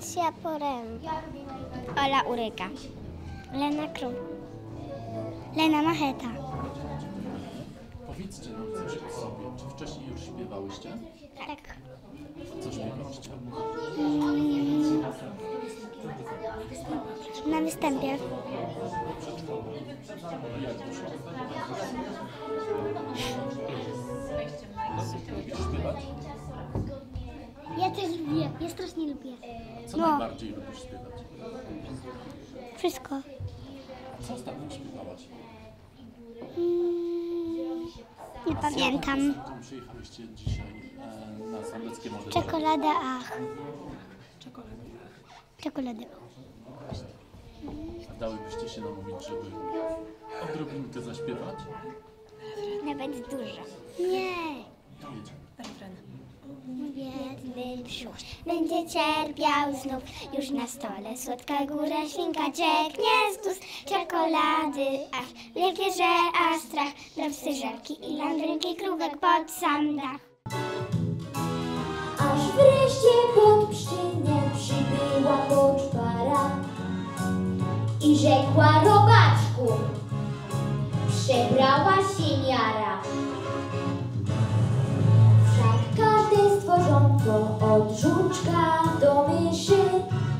Alicja Poręba. Ola Uryka. Lena Król. Lena Macheta. Powiedzcie nam coś o sobie. Czy wcześniej już śpiewałyście? Tak. Co śpiewałyście? Na występie. Jak dużo? Lubisz śpiewać? Ja też lubię. Ja strasznie lubię. Co najbardziej lubisz śpiewać? Wszystko. Co ostatnio śpiewałaś? Nie pamiętam. Z jaką przyjechałyście dzisiaj na Sądeckie Morze? Czekolada ach. Czekolady. Dałybyście się namówić, żeby odrobinkę zaśpiewać? Nawet dużo. Nie. Jedziemy. Biedny brzuch będzie cierpiał znów. Już na stole słodka góra, ślinka cieknie z ust. Czekolady, aż wielkie, że aż strach. Drobsy żelki i landrynki, krówek pod sam dach. Aż wreszcie pod pszczynię przybyła poczwara i rzekła: robaczku, przebrała się miara. Wszak każde stworzonko od żuczka do myszy